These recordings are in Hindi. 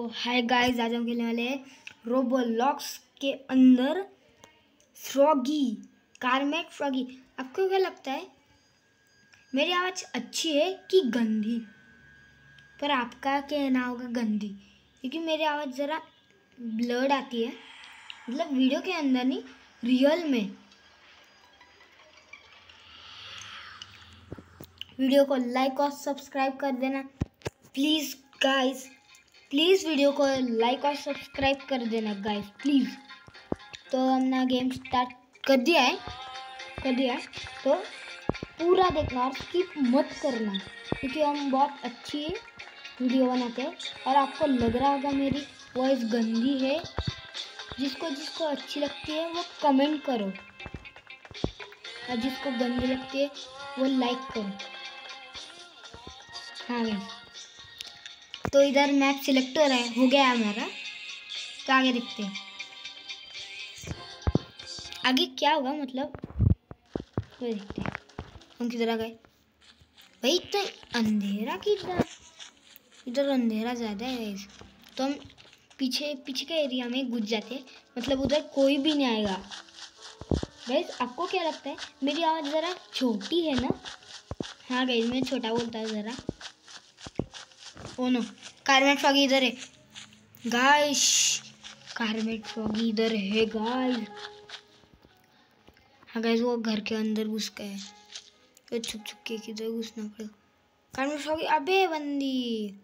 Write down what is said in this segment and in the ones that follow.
हाय गाइस, आज हम खेलने वाले हैं रोब्लॉक्स के अंदर फ्रॉगी, कारमेट फ्रॉगी। आपको क्या लगता है मेरी आवाज़ अच्छी है कि गंदी? पर आपका कहना होगा गंदी, क्योंकि मेरी आवाज़ ज़रा ब्लर्ड आती है, मतलब वीडियो के अंदर नहीं, रियल में। वीडियो को लाइक और सब्सक्राइब कर देना प्लीज़ गाइस, प्लीज़ वीडियो को लाइक और सब्सक्राइब कर देना गाइस प्लीज़। तो हमने गेम स्टार्ट कर दिया है तो पूरा देखना और स्किप मत करना, क्योंकि हम बहुत अच्छी वीडियो बनाते हैं। और आपको लग रहा होगा मेरी वॉइस गंदी है, जिसको अच्छी लगती है वो कमेंट करो, और जिसको गंदी लगती है वो लाइक करो। हाँ गाइस, तो इधर मैप सिलेक्ट हो गया है हमारा, तो आगे देखते हैं आगे क्या होगा, मतलब वो देखते हैं। हम किधर आ गए भाई? तो अंधेरा किधर, इधर अंधेरा ज़्यादा है गाइस, तो हम पीछे के एरिया में घुस जाते हैं, मतलब उधर कोई भी नहीं आएगा। गाइस आपको क्या लगता है मेरी आवाज़ ज़रा छोटी है ना? हाँ गाइस, मैं छोटा बोलता हूँ ज़रा। ओ नो, कारमेट फ्रॉगी इधर है गाइस, कारमेट फ्रॉगी इधर है गाइस। हाँ गाइस, वो घर के अंदर घुस गए, तो छुप के किधर घुसना पड़ेगा। कारमेट फ्रॉगी, अबे बंदी।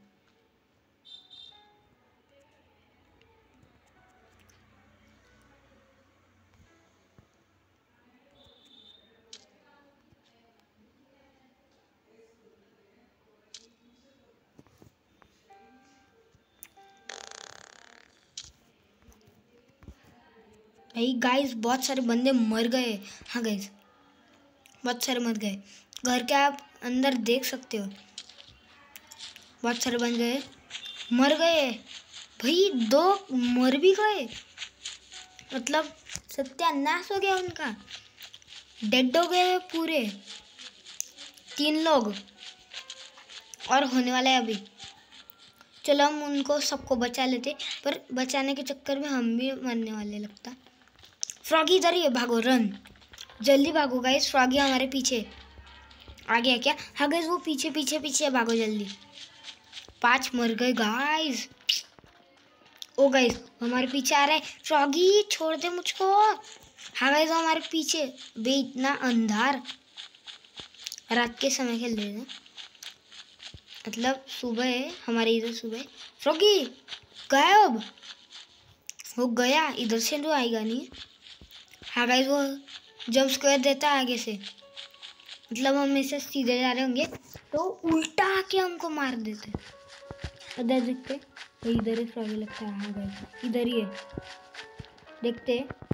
भाई गाइस, बहुत सारे बंदे मर गए। हाँ गाइस, बहुत सारे मर गए। घर के आप अंदर देख सकते हो, बहुत सारे बंदे मर गए भाई, 2 मर भी गए, मतलब सत्यानाश हो गया उनका, डेड हो गए पूरे 3 लोग, और होने वाला है अभी। चलो हम उनको सबको बचा लेते, पर बचाने के चक्कर में हम भी मरने वाले लगता। फ्रॉगी इधर ही है, भागो, रन, जल्दी भागो गाइस। फ्रॉगी हमारे पीछे आ गया क्या? हाँ गाइस, वो पीछे भागो जल्दी। 5 मर गए गाइस। ओ गाइस, हमारे पीछे आ रहा है फ्रॉगी, छोड़ दे मुझको। हाँ गाइस, हमारे पीछे बे, इतना अंधार, रात के समय खेल रहे हैं, मतलब सुबह है हमारे इधर, सुबह। फ्रॉगी गायब हो गया, इधर से तो आएगा नहीं। हाँ गाइस, वो जंप स्क्वायर देता है आगे से, मतलब हम ऐसे सीधे जा रहे होंगे तो उल्टा आके हमको मार देते। इधर देखते, तो इधर ही फ्रॉगी लगता है। हाँ गाइस, इधर ही है, देखते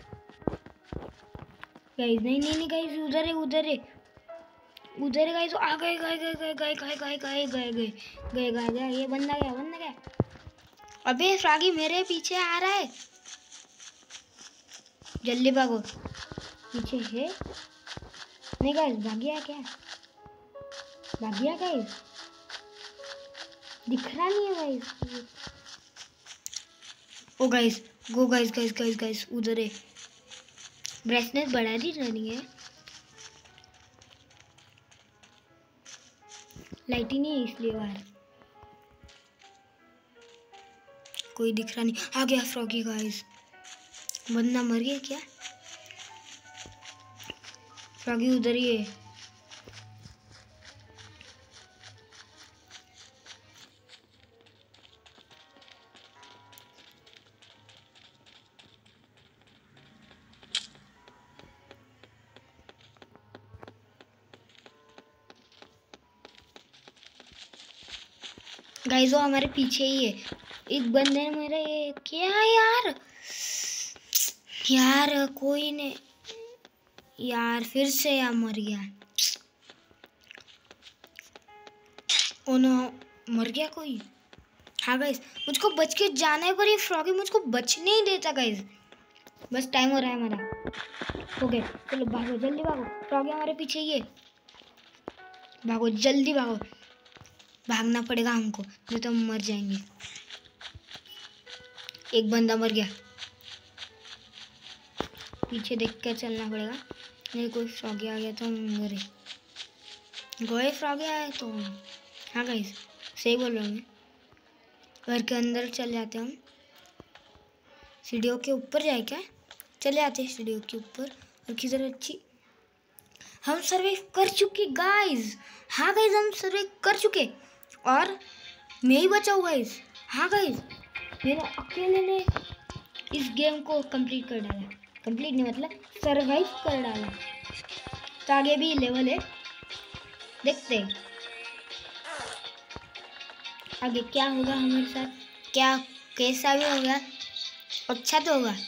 गाइस। नहीं गाइस, उधर है गाइस, आ गए, ये बंदा गया। अबे फ्रॉगी मेरे पीछे आ रहा है, जल्दी भागो, पीछे है। नहीं गाइस, भाग गया गाइस, दिख रहा नहीं है guys. Oh guys, go guys, उधर है। ब्राइटनेस बढ़ा दी रही है, लाइट ही नहीं है इसलिए बाहर कोई दिख रहा नहीं। आ गया फ्रॉगी गाइस, बंदा मर गया क्या? फ्रॉगी उधर ही है। गाइस, वो हमारे पीछे ही है। एक बंदे ने मेरा ये क्या यार कोई ने यार फिर से यार मर गया। ओ नो, मर गया कोई। हाँ गाइस, मुझको बच के जाना है, पर ये फ्रॉगी मुझको बचने ही देता गाइस। बस टाइम हो रहा है हमारा, हो गया। चलो भागो, जल्दी भागो, फ्रॉगी हमारे पीछे ही है, भागो जल्दी भागो, भागना पड़ेगा हमको, नहीं तो हम मर जाएंगे। एक बंदा मर गया। पीछे देख कर चलना पड़ेगा, नहीं कोई फ्रॉगी आ गया तो मरे गोए। फ्रॉगी आया तो हाँ गाइस सही बोल रहा हूँ मैं। घर के अंदर चले जाते हम, सीढ़ियों के ऊपर जाए क्या, चले आते हैं सीढ़ियों के ऊपर। और किधर अच्छी हम सर्वाइव कर चुके गाइस। हाँ गाइस हम सर्वाइव कर चुके और मैं ही बचा हूँ गाइस। हाँ गाइस मेरे अकेले ने इस गेम को कंप्लीट कर डाला। कंप्लीट नहीं मतलब सर्वाइव कर डाला। तो आगे भी लेवल है, देखते हैं आगे क्या होगा हमारे साथ। क्या कैसा भी होगा अच्छा तो होगा।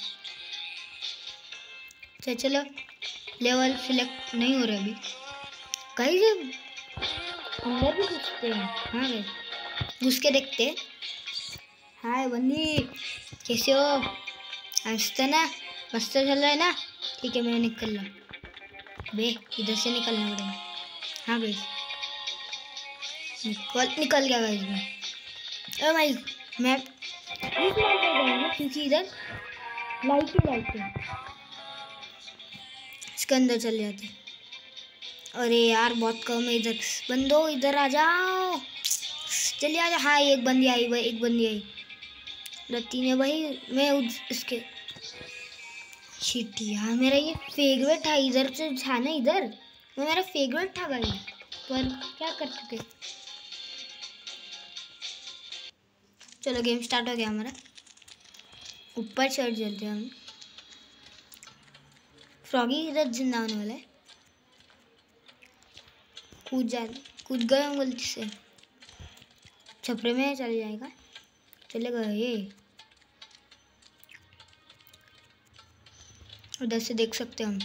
चलो लेवल सिलेक्ट नहीं हो रहा अभी। कहीं से अंदर भी घुसते हैं। हाँ भाई घुस के देखते हैं। हाय बंदी कैसे हो, हंसते ना, मस्त चल रहा है ना। ठीक है मैं निकल रहा बे, इधर से निकलना पड़ेगा। हाँ भाई निकल गया गाइस मैं। ओ भाई मैं क्योंकि इधर लाइट है, इसके अंदर चल जाते। अरे यार बहुत कम है इधर। बंदो इधर आ जाओ, चलिए आ जाओ। हाँ एक बंदी आई भाई, एक बंदी आई। रत्ती ने भाई मैं इसके शिट यार मेरा ये फेवरेट था इधर से था ना, इधर वो मेरा फेवरेट था भाई, पर क्या कर चुके। चलो गेम स्टार्ट हो गया हमारा। ऊपर चढ़ चलते हैं हम। फ्रॉगी इधर जिंदा होने वाला है। कूद गए हम गलती से, छपरे में चले जाएगा। चले गए उधर से देख सकते हैं हम।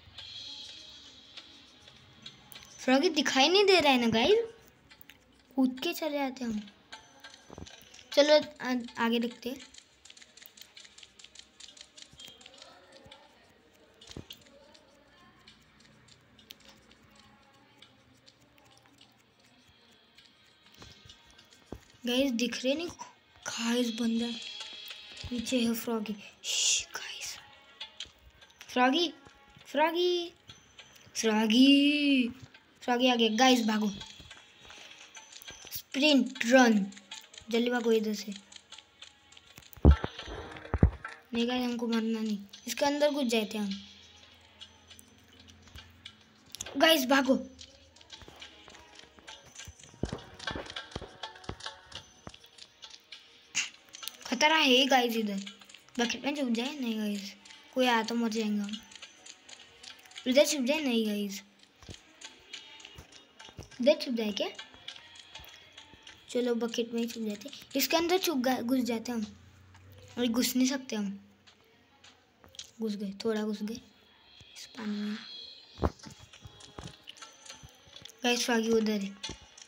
फ्रॉगी दिखाई नहीं दे रहा है ना गाइस, कूद के चले जाते हैं हम। चलो आगे देखते हैं। गाइस दिख रहे नहीं, गाइस बंदा पीछे है। Froggy guys, froggy froggy froggy froggy आ गया गाइस। भागो, स्प्रिंट रन, जल्दी भागो इधर से। नहीं गाइस हमको मरना नहीं, इसके अंदर घुस जाते हम। गाइस भागो, खतरा है गाइस इधर। बकेट में छुप जाए नहीं गाइस, कोई आया तो मर जाएंगे हम। इधर छुप जाए नहीं गाइस, इधर छुप जाए क्या। चलो बकेट में ही छुप जाते, इसके अंदर घुस जाते हम। और घुस नहीं सकते हम, घुस गए, थोड़ा घुस गए इस पानी में। गाइस फ्रॉगी उधर है।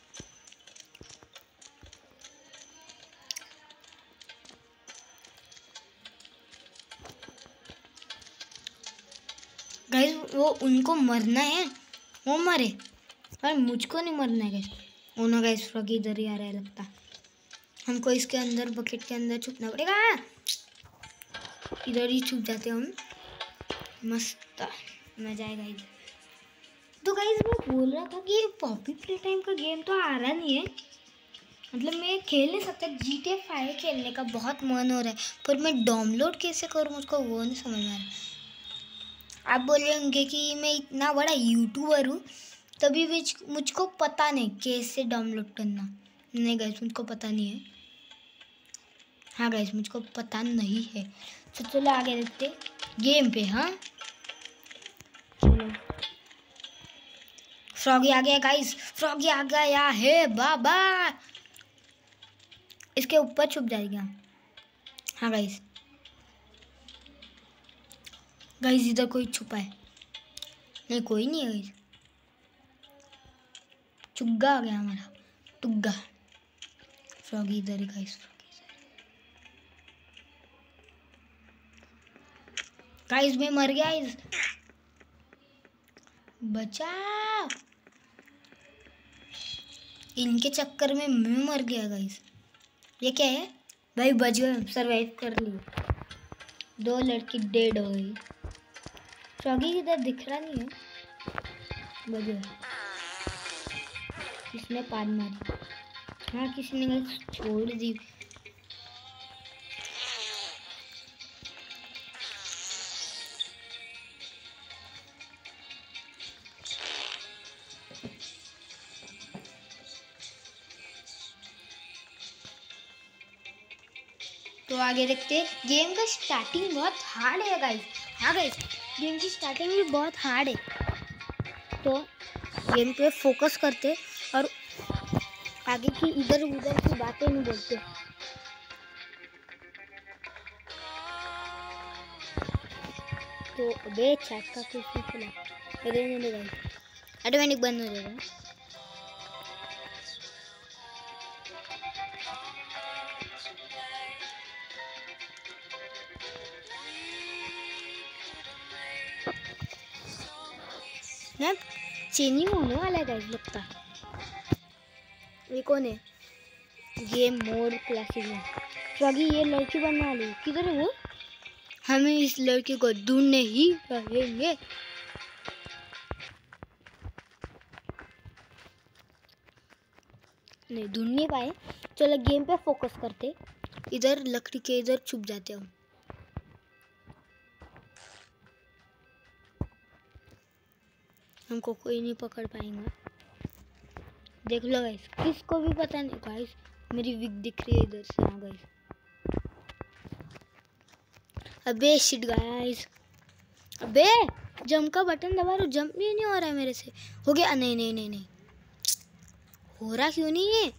गाइस वो उनको मरना है, वो मरे, पर मुझको नहीं मरना है guys. Oh no guys froggy इधर ही आ रहा है लगता। हमको इसके अंदर बकेट के अंदर छुपना पड़ेगा। इधर ही छुप जाते हम, मस्त मजा आएगा इधर। तो गाइस मैं बोल रहा था कि पॉपी प्ले टाइम का गेम तो आ रहा नहीं है, मतलब मैं खेल नहीं सकता। GTA 5 खेलने का बहुत मन हो रहा है, पर मैं डाउनलोड कैसे करूँ मुझको वो नहीं समझ में आ रहा। आप बोलेंगे कि मैं इतना बड़ा यूट्यूबर हूँ तभी भी मुझको पता नहीं कैसे डाउनलोड करना। नहीं गाइस मुझको पता नहीं है। हाँ गाइस मुझको पता नहीं है। तो चलो आगे देखते गेम पे। हाँ चलो फ्रॉगी आ गया गाइस, फ्रॉगी आ गया है बाबा। इसके ऊपर छुप जाएगा। हाँ गाइस, गाइस इधर कोई छुपा है नहीं, कोई नहीं है गाइस। चुग्गा आ गया हमारा, टुग्गा। फ्रॉगी इधर है गाइस, गाइस मैं मर गया गाइस, बचाओ। इनके चक्कर में मैं मर गया गाइस। ये क्या है, भाई बच गए, सरवाइव कर लिए। 2 लड़की डेड हो गई। फ्रॉगी किधर दिख रहा नहीं है। बच गए। किसने पान मारी? हाँ किसी ने छोड़ दी। तो आगे देखते हैं। गेम का स्टार्टिंग बहुत हार्ड है गाइस। हाँ गाइस, गेम की स्टार्टिंग भी बहुत हार्ड है। तो गेम पे फोकस करते और आगे की इधर उधर की बातें नहीं बोलते। तो अबे चैट का कुछ नहीं खुला। रहने दे गाइस, ऑटोमेटिक बंद हो जाएगा। ना चेंजिंग होने वाला है गाइस लगता। ये कौन है? गेम मोड क्लासिक में फ्रॉगी ये लड़की बनने वाली है। किधर है वो? हमें इस लड़की को ढूंढने ही रहेंगे। नहीं ढूंढ नहीं पाए। चलो गेम पे फोकस करते। इधर लकड़ी के इधर छुप जाते हम। हमको कोई नहीं पकड़ पाएगा। देख लो गाइस, किसको भी पता नहीं। गाइस मेरी विग दिख रही है इधर से। हाँ गाइस, अबे शिट गाइस, अबे जंप का बटन दबा रहा हूँ, जंप भी नहीं हो रहा है मेरे से। हो गया? नहीं नहीं नहीं नहीं, हो रहा क्यों नहीं है?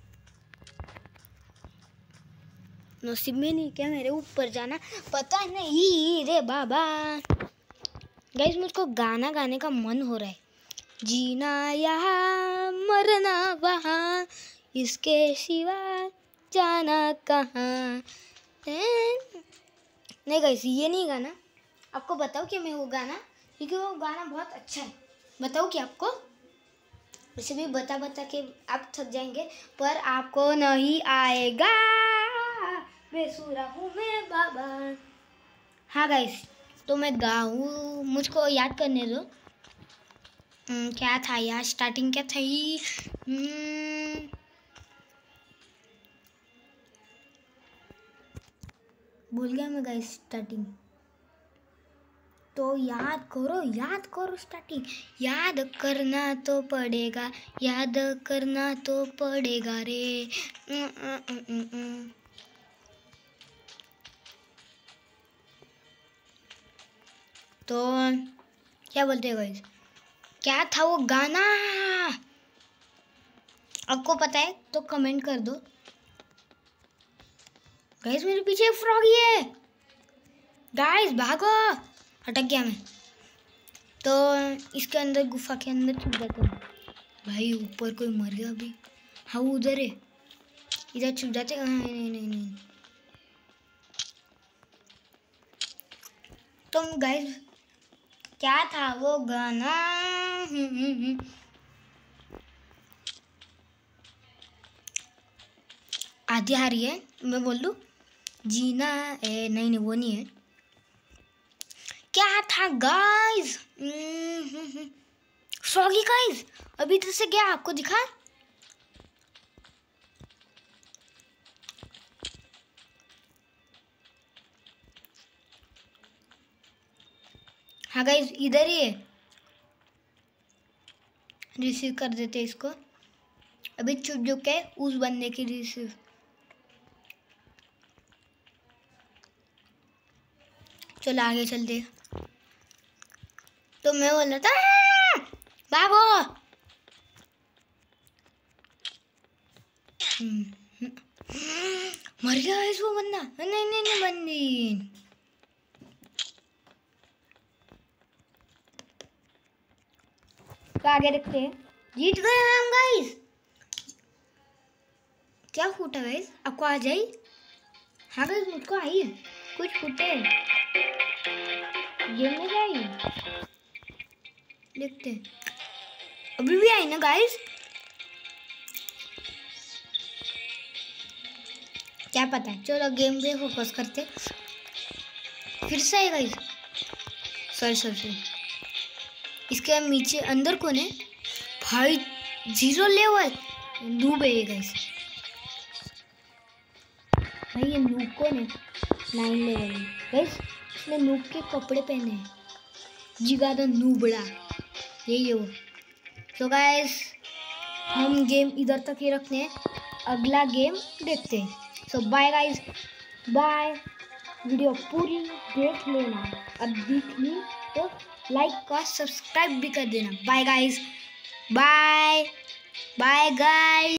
नसीब में नहीं क्या मेरे ऊपर जाना? पता नहीं रे बाबा। गाइस मुझको गाना गाने का मन हो रहा है। जीना यहाँ मरना वहाँ, इसके सिवा जाना कहाँ। नहीं गाइस ये नहीं गाना। आपको बताओ कि मैं वो गाना, क्योंकि वो गाना बहुत अच्छा है। बताओ कि आपको, वैसे भी बता बता के आप थक जाएंगे, पर आपको नहीं आएगा। बेसुरा हूँ मैं बाबा। हाँ गाइस, तो मैं गाऊँ, मुझको याद करने दो। क्या था यार, स्टार्टिंग क्या थी? भूल गया मैं गाइस स्टार्टिंग। तो याद करो स्टार्टिंग। याद करना तो पड़ेगा, याद करना तो पड़ेगा रे। तो क्या बोलते हो गाइस? क्या था वो गाना? आपको पता है तो कमेंट कर दो। गाइस मेरे पीछे फ्रॉगी है। गाइस भागो, अटक गया मैं। तो इसके अंदर, गुफा के अंदर छुप जाते हैं। भाई ऊपर कोई मर गया अभी। हाँ वो उधर है, इधर छुप जाते हैं। नहीं नहीं नहीं। तो गाइस क्या था वो गाना? आधी आ रही है, मैं बोल दूं? जीना नहीं नहीं वो नहीं है। क्या था गाइस? फ्रॉगी गाइस अभी इधर से गया, आपको दिखा? हाँ गाइस इधर ही है। रिसीव कर देते इसको। अभी चुप चुप के उस बंदे की रिसीव। चलो आगे चलते। तो मैं बोल रहा था भागो। मर गया है वो बंदा। नहीं नहीं नहीं बंदी। तो आगे देखते हैं। जीत गए हम गाइस। क्या फूटा गाइस? आपको आ जाए? हाँ गाइस मुझको आई है। कुछ फूटे गेम में आई, देखते हैं। अभी भी आई ना गाइस? क्या पता है। चलो गेम पे फोकस करते। फिर से है गाइस। सर इसके नीचे अंदर कौन है भाई? 0 लेवल नूब है गाइस। भाई ये नूब कौन है? 9 लेवल गाइस। इसने नूब के कपड़े पहने हैं। जिगा द नूबड़ा, यही है वो। तो गाइस हम गेम इधर तक ही रखते हैं, अगला गेम देखते हैं। So bye guys, bye. Video पूरी देख लेना, अब देख ली तो लाइक और सब्सक्राइब भी कर देना। Bye guys, bye bye guys.